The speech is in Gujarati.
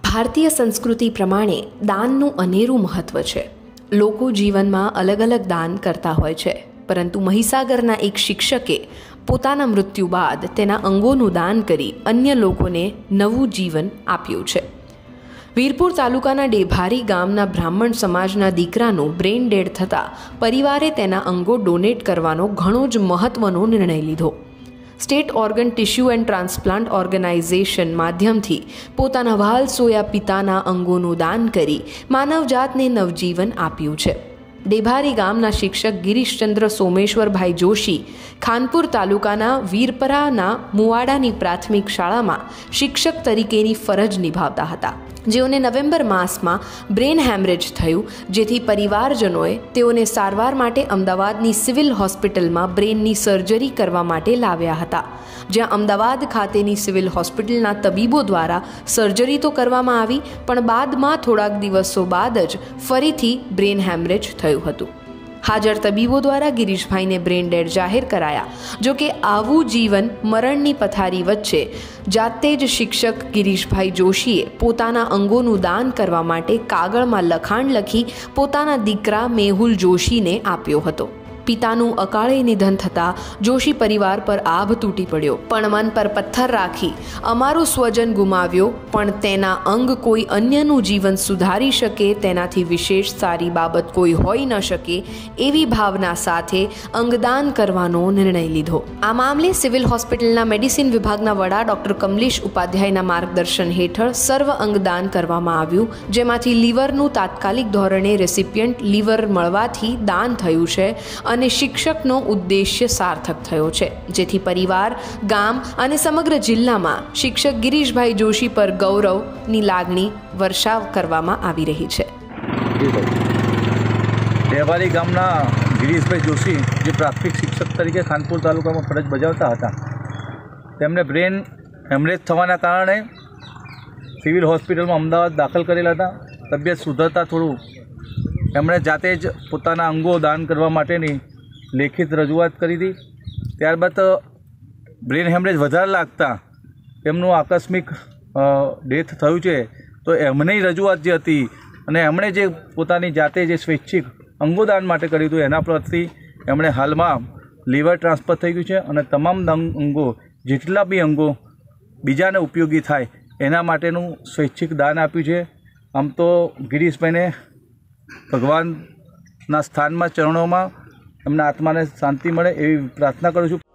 ભારતીય સંસ્કૃતિ પ્રમાણે દાનનું અનેરું મહત્વ છે। લોકો જીવનમાં અલગ અલગ દાન કરતા હોય છે, પરંતુ મહીસાગરના એક શિક્ષકે પોતાના મૃત્યુ બાદ તેના અંગોનું દાન કરી અન્ય લોકોને નવું જીવન આપ્યું છે। વીરપુર તાલુકાના ડેભારી ગામના બ્રાહ્મણ સમાજના દીકરાનું બ્રેઇન ડેડ થતાં પરિવારે તેના અંગો ડોનેટ કરવાનો ઘણો જ મહત્વનો નિર્ણય લીધો। State organ tissue and transplant organisation માધ્યમથી પોતાના વહાલસોયા પિતાના અંગોનું દાન કરી માનવજાતને નવજીવન આપ્યું છે। ડેભારી ગામના શિક્ષક ગિરીશચંદ્ર સોમેશ્વરભાઈ જોશી ખાનપુર તાલુકાના વીરપરાના મુવાડાની પ્રાથમિક શાળામાં શિક્ષક તરીકેની ફરજ નિભાવતા હતા, જેઓને નવેમ્બર માસમાં બ્રેન હેમરેજ થયું, જેથી પરિવારજનોએ તેઓને સારવાર માટે અમદાવાદની સિવિલ હોસ્પિટલમાં બ્રેનની સર્જરી કરવા માટે લાવ્યા હતા, જ્યાં અમદાવાદ ખાતેની સિવિલ હોસ્પિટલના તબીબો દ્વારા સર્જરી તો કરવામાં આવી, પણ બાદમાં થોડાક દિવસો બાદ જ ફરીથી બ્રેન હેમરેજ થયું હતું। હાજર તબીબો દ્વારા ગિરીશભાઈને બ્રેન ડેડ જાહેર કરાયા। જો કે આવું જીવન મરણની પથારી વચ્ચે જાતે જ શિક્ષક ગિરીશભાઈ જોશીએ પોતાના અંગોનું દાન કરવા માટે કાગળમાં લખાણ લખી પોતાના દીકરા મેહુલ જોશીને આપ્યો હતો। પિતાનું અકાળે નિધન થતાં જોશી પરિવાર પર આભ તૂટી પડ્યો, પણ મન પર પથ્થર રાખી અમારું સ્વજન ગુમાવ્યો, પણ તેના અંગ કોઈ અન્યનું જીવન સુધારી શકે તેનાથી વિશેષ સારી બાબત કોઈ હોઈ ન શકે એવી ભાવના સાથે અંગદાન કરવાનો નિર્ણય લીધો। આ મામલે સિવિલ હોસ્પિટલના મેડિસિન વિભાગના વડા ડોક્ટર કમલેશ ઉપાધ્યાયના માર્ગદર્શન હેઠળ સર્વ અંગદાન કરવામાં આવ્યું, જેમાંથી લીવરનું તાત્કાલિક ધોરણે રેસિપિયન્ટ લીવર મળવાથી દાન થયું છે અને શિક્ષકનો ઉદ્દેશ્ય સાર્થક થયો છે, જેથી પરિવાર, ગામ અને સમગ્ર જિલ્લામાં શિક્ષક ગિરીશભાઈ જોશી પર ગૌરવની લાગણી વર્ષાવ કરવામાં આવી રહી છે। ડેભારી ગામના ગિરીશભાઈ જોશી જે પ્રાથમિક શિક્ષક તરીકે ખાનપુર તાલુકામાં ફરજ બજાવતા હતા, તેમને બ્રેન હેમરેજ થવાના કારણે સિવિલ હોસ્પિટલમાં અમદાવાદ દાખલ કરેલા હતા। તબિયત સુધરતા થોડું એમણે જાતે જ પોતાના અંગો દાન કરવા માટેની લેખિત રજૂઆત કરી હતી। ત્યારબાદ બ્રેન હેમરેજ વધારે લાગતા એમનું આકસ્મિક ડેથ થયું છે, તો એમની રજૂઆત જે હતી અને એમણે જે પોતાની જાતે જે સ્વૈચ્છિક અંગોદાન માટે કર્યું હતું, એના પરથી એમણે હાલમાં લીવર ટ્રાન્સફર થઈ ગયું છે અને તમામ અંગો, જેટલા બી અંગો બીજાને ઉપયોગી થાય એના માટેનું સ્વૈચ્છિક દાન આપ્યું છે। આમ તો ગિરીશભાઈને ભગવાનના સ્થાનમાં, ચરણોમાં એમના આત્માને શાંતિ મળે એવી પ્રાર્થના કરું છું।